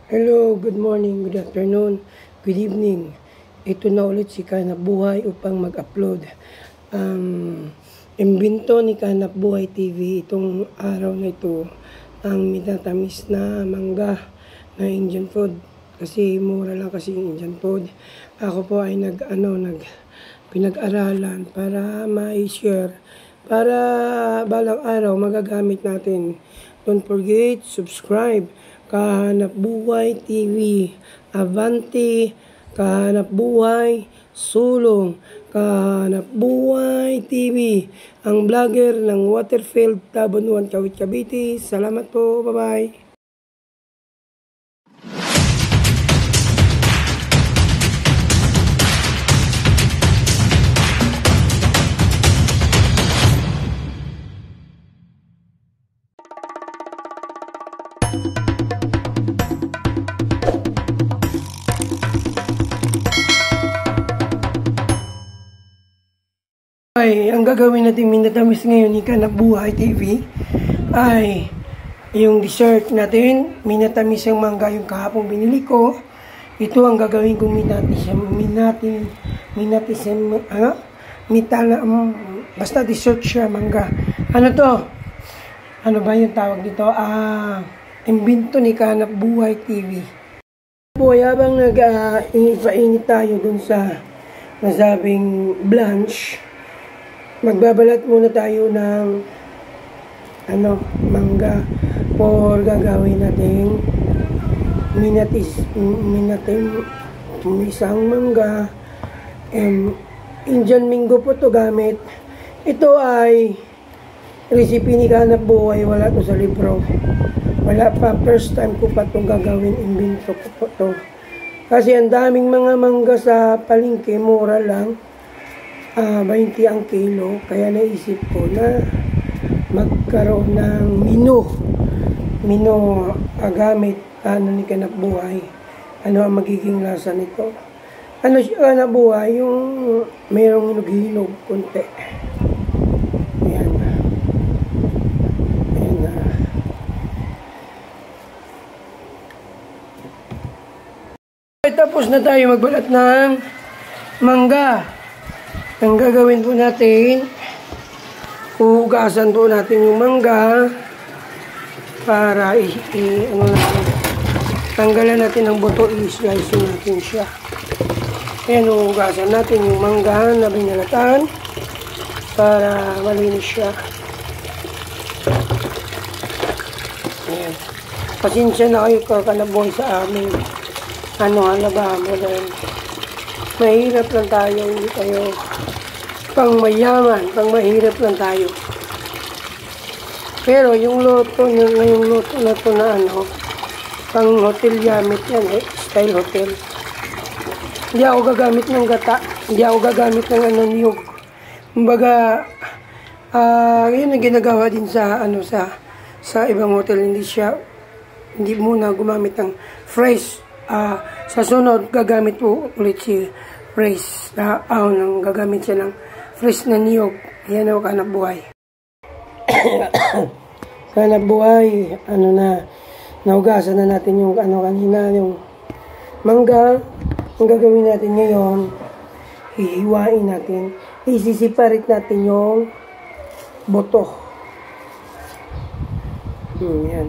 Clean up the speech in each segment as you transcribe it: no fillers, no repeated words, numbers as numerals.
Hello, good morning, good afternoon, good evening. Ito na ulit si Kanap Buhay upang mag-upload ang imbento ni Kanap Buhay TV itong araw na ito, ang minatamis na mangga na Indian food. Kasi mura lang kasi yung Indian food. Ako po ay pinag-aralan para ma-share, para balang araw magagamit natin. Don't forget, subscribe. Kahanap Buhay TV, Avanti, Kahanap Buhay, Sulong, Kahanap Buhay TV, ang vlogger ng Waterfield, Tabonuan, Kawit, Cavite. Salamat po, bye-bye. Ang gagawin natin minatamis ngayon ni Kanap Buhay TV ay yung dessert natin. Minatamis ang mangga, yung kahapong binili ko. Ito ang gagawin kong basta dessert siya, mangga. Ano to? Ano ba yung tawag dito? Imbento ni Kanap Buhay TV. Po, habang nag-init tayo dun sa nasabing blanch, magbabalat muna tayo ng mangga for gagawin natin isang mangga. Indian mango po to gamit. Ito ay recipe ni Kanap Buhay, wala to sa libro. Wala pa, first time ko pa itong gagawin, imbento ko po to. Kasi ang daming mga mangga sa palengke, mura lang. 20 ang kilo, kaya naisip ko na magkaroon ng mino gamit ni Kanap Buhay. Ano ang magiging lasa nito? Ano siya, Kanap Buhay, yung mayroong hinog konti. Ayan. Tapos na tayo magbalat ng mangga. Ang gagawin po natin, hugasan po natin yung mangga para tanggalan natin ang buto, i-slice natin siya. Ayan, hugasan natin yung mangga na binalatan para malinis siya. Ayan. Pasensya na kayo Kanap Buhay sa amin. Halaga mo dahil mahirap lang tayo, hindi tayo pang mayaman, pang mahirap lang tayo. Pero yung ngayong luto na to na pang hotel gamit yan, style hotel. Hindi ako gagamit ng gata, hindi ako gagamit ng niyog. Kumbaga, yun ang ginagawa din sa ibang hotel, hindi muna gumamit ng fresh. Sa sunod, gagamit po ulit si fresh nang gagamit siya ng fresh na niyog. Yan o, Kanap Buhay. Kanap Buhay, nahugasan na natin yung kanina, yung mangga. Ang gagawin natin ngayon, hihiwain natin, isisiparit natin yung buto. Yan.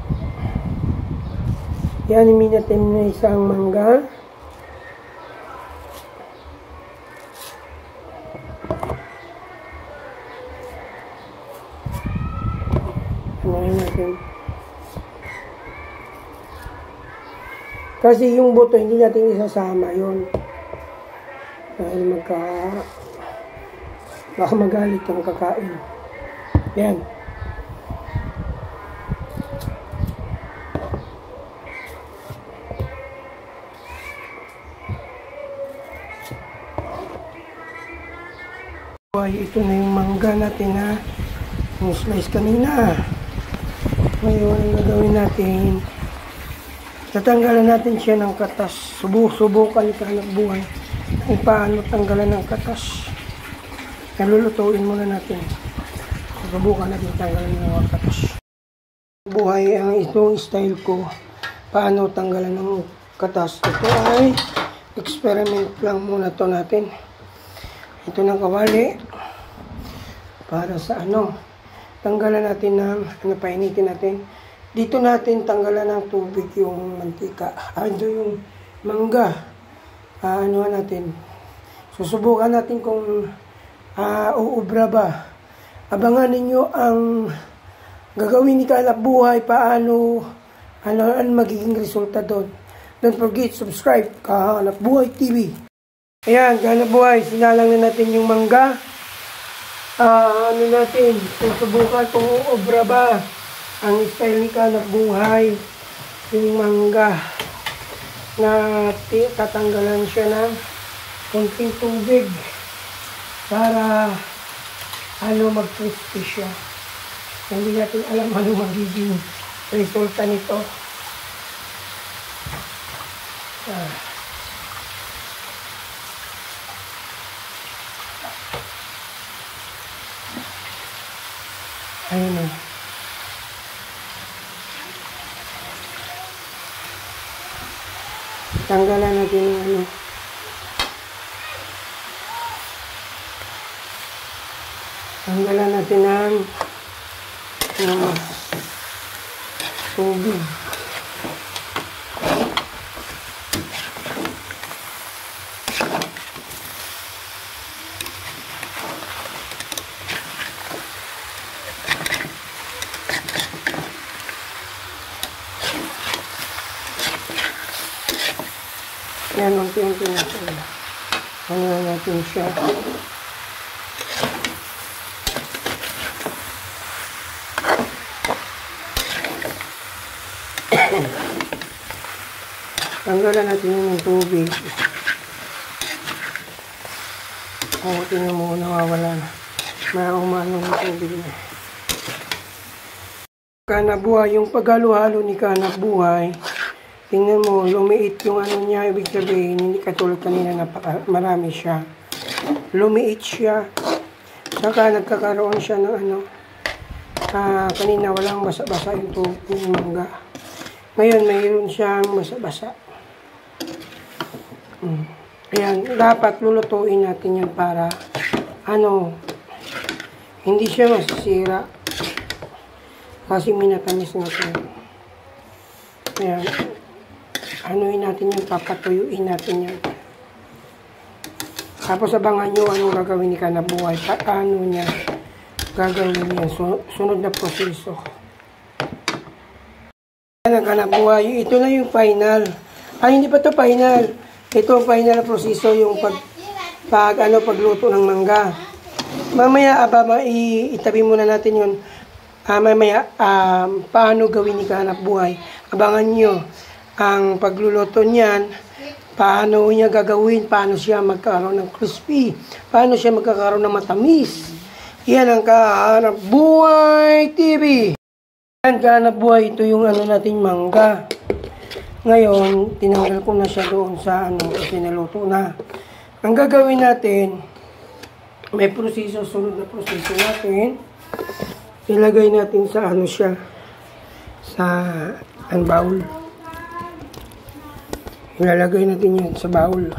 Yan, natin na isang mangga. Natin. Kasi yung buto, hindi natin isasama yun. Dahil baka magalit ang kakain. Yan. Ito na yung mangga natin yung slice kanina. Ngayon, ang gagawin natin, tatanggalan natin siya ng katas. Subukan ni Kanap Buhay kung paano tanggalan ng katas. Nalulutuin muna natin. Subukan natin tanggalan ng katas. Buhay ang itong style ko. paano tanggalan ng katas. Ito ay experiment lang muna to natin. Ito ng kawali para sa tanggalan natin ng painitin natin. Dito natin tanggalan ng tubig yung mantika. Ito yung mangga. Natin. Susubukan natin kung uubra ba. Abangan ninyo ang gagawin ni Kahanap Buhay, paano ang magiging resulta doon. Don't forget, subscribe, Kahanap Buhay TV. Ayan, Kahanap Buhay, sinalang na natin yung mangga. Natin, susubukan kung obra ba ang style ni Kahanap Buhay, yung mangga na tatanggalan siya ng konting tubig para mag-crispy siya. Hindi natin alam ano magiging resulta nito. Ayun na. Tanggalan natin yung tanggalan natin ng tubig. Yan, unti-unti natin. Natin siya. Tanggalan natin yung tubig. Tingnan mo, nawawala na. Umano ng tubig na. Kahanap Buhay, yung paghalo-halo ni Kahanap Buhay, tingnan mo, lumiit yung niya, ibig sabihin, hindi katulad kanina na marami siya. Lumiit siya. Saka nagkakaroon siya ng kanina walang basa-basa yung mangga. Ngayon, mayroon siyang basa-basa. Ayan, dapat lulutuin natin yan para hindi siya masisira. Kasi minatamis natin. Ayan. Natin yan, papatuyuin natin yan. Tapos abangan nyo anong gagawin ni Kahanap Buhay. Paano niya gagawin yan. Sunod na proseso. Ayan ang Kahanap Buhay. Ito na yung final. Hindi pa to final. Ito ang final na proseso, yung pagluto ng mangga. Mamaya, itabi muna natin yun. Mamaya, paano gawin ni Kahanap Buhay. Abangan nyo ang pagluluto niyan, paano niya gagawin, paano siya magkakaroon ng crispy, paano siya magkakaroon ng matamis. Yan ang Kahanap Buhay TV. Yan, Kahanap Buhay, ito yung natin mangga. Ngayon, tinanggal ko na siya doon sa kasi naluto na. Ang gagawin natin, may proseso, sunod na proseso natin. Ilagay natin sa siya, sa bowl. Ilalagay natin yan sa bowl.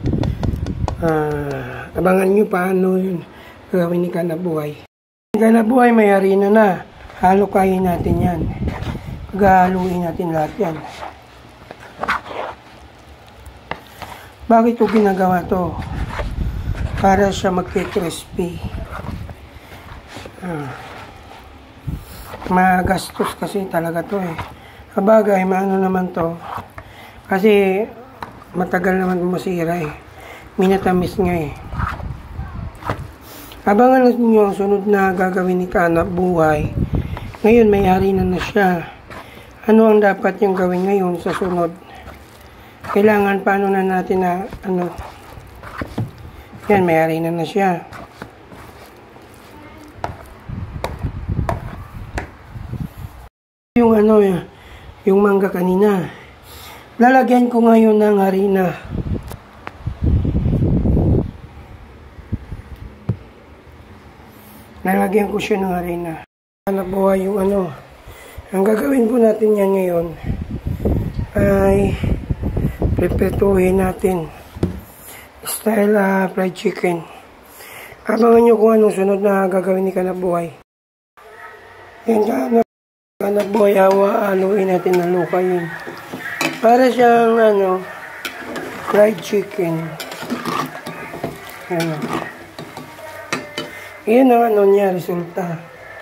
Abangan nyo paano yun gagawin ni Kahanap Buhay. Kahanap Buhay, may harina na. Halo-kayin natin yan. Paghahaluin natin lahat yan. Bakit ito ginagawa to? Para siya magki-crispy. Magastos kasi talaga to Kabagay, maano naman to. Kasi matagal naman masira Minatamis nga Abangan nyo sunod na gagawin ni Kahanap Buhay. Ngayon may harina na siya. Ano ang dapat yung gawin ngayon sa sunod? Kailangan paano na natin yan, may harina na siya. Yung yung mangga kanina. Lalagyan ko ngayon ng harina. Lalagyan ko siya ng harina. Kahanap Buhay yung Ang gagawin po natin yan ngayon, ay prepetuhin natin. Style fried chicken. Abangan nyo kung anong sunod na gagawin ni Kanabuhay. Yan, Kanabuhay, haluin natin na lukayin. Para siyang fried chicken. Yan. Yan ang niya, resulta.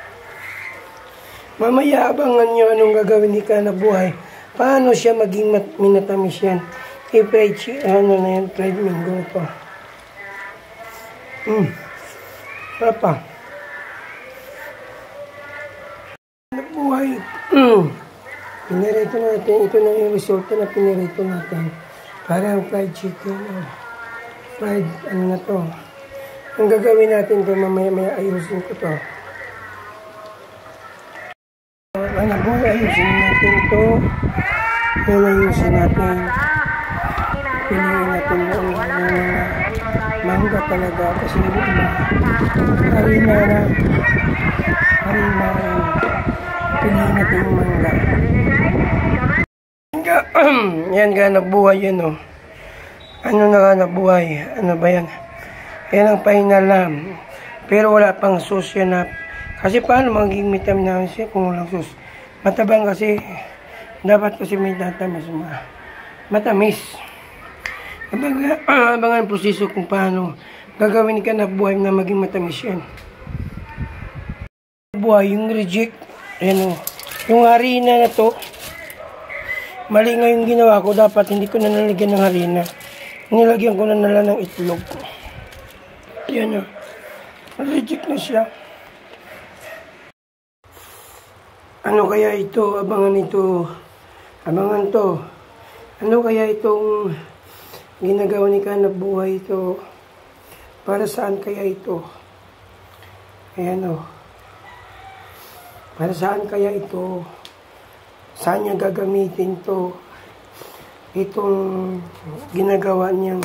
Mamaya abangan nyo anong gagawin ni Kanabuhay. Paano siya maging minatamis yan. Fried chicken, na yan, fried mango pa. Papa. Kanabuhay. Pinirito natin. Ito na yung resulta na pinirito natin. Parang fried chicken. Fried, na to. Ang gagawin natin ito, mamaya ayusin ko to. Kanabuhay, ayusin natin ito. Yan ayusin natin. Piliin natin yung mangga talaga. Kasi yung iba, harina na. Piliin natin yung mangga. Yan, Kanabuhay yan, o. Ano na Kanabuhay? Ano ba yan? Yan ang final lang. Pero wala pang sauce yan na. Kasi paano magiging matamis siya kung walang sauce? Matabang kasi. Dapat kasi may tatamis. Matamis. Abangan ang proseso kung paano gagawin ni Kanabuhay na maging matamis yan. Kanabuhay, yung reject. Ayan, o. Yung harina na to. Mali nga yung ginawa ko. Dapat hindi ko na nalagyan ng harina. Nilagyan ko na lang ng itlog. Yan, o. Reject na siya. Ano kaya ito? Abangan ito. Abangan to. Ano kaya itong ginagawa ni Kanabuhay ito? Para saan kaya ito? Ayan, o. Para saan kaya ito? Saan niya gagamitin to? Itong ginagawa niyang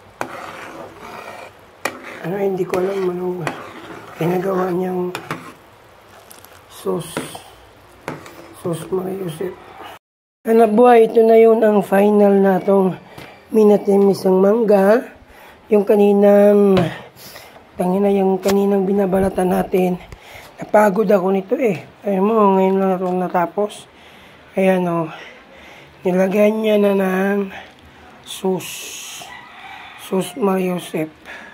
hindi ko alam anong ginagawa niyang sauce Mariusip. Kanabuhay, ito na yun ang final na itong minatimisang mangga. Yung kaninang binabalatan natin. Napagod ako nito eh. Ayun mo, ngayon lang itong natapos. Ayan, o. Nilagyan niya na ng sauce Mariusip.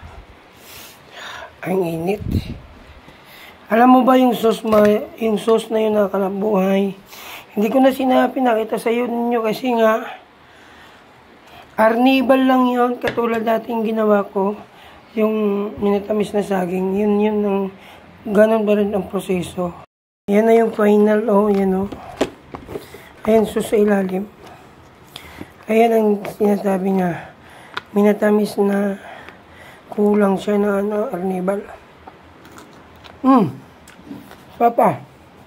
Ang init. Alam mo ba yung sauce na yun na Kanabuhay? Hindi ko na pinakita sa inyo kasi nga arnibal lang yun. Katulad dating ginawa ko. Yung minatamis na saging. Yun ang ganun ba rin ang proseso. Yan na yung final. Yan o. Ayan, sauce sa ilalim. Ayan ang sinasabi nga. Minatamis na kulang siya na arnibal. Papa.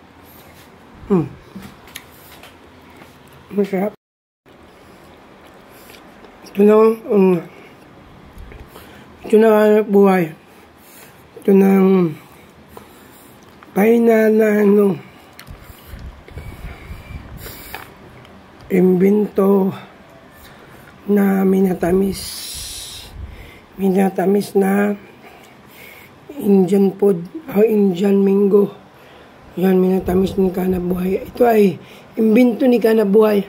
Masarap. Ito na Kanabuhay. Ito na final na imbento na minatamis na Indian food o Indian mango. Yan, minatamis ni Kanabuhay. Ito ay imbento ni Kanabuhay.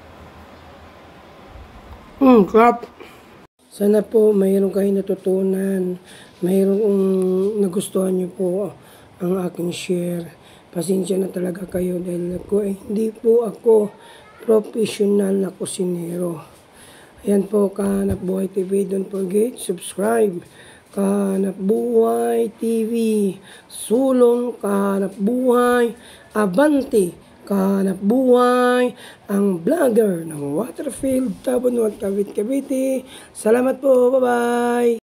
Crap. Sana po mayroon kayo natutunan. Mayroong nagustuhan niyo po ang aking share. Pasensya na talaga kayo dahil hindi po ako professional na kusinero. Ayan po, Kanabuhay TV. Don't forget, subscribe. Kanabuhay TV. Sulong Kanabuhay. Abante Kanabuhay. Ang vlogger ng Waterfield, Tabonuan, Cavite. Salamat po. Bye-bye.